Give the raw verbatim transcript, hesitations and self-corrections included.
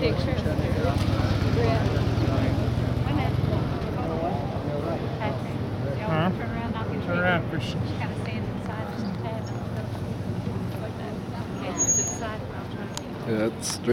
picture. Wait a minute. Patrick, y'all Huh? turn around, I'll get Turn you. around, Christian. Just kind of stand inside, just a tad. Yeah, to the side, I'll try to keep. Yeah, that's